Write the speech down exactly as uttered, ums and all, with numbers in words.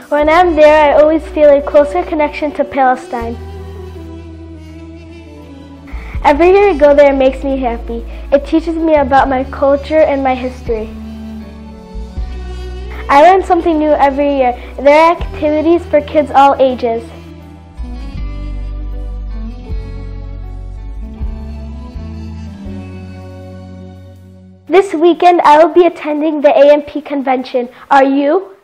When I'm there, I always feel a closer connection to Palestine. Every year I go there makes me happy. It teaches me about my culture and my history. I learn something new every year. There are activities for kids all ages. This weekend I will be attending the A M P convention. Are you?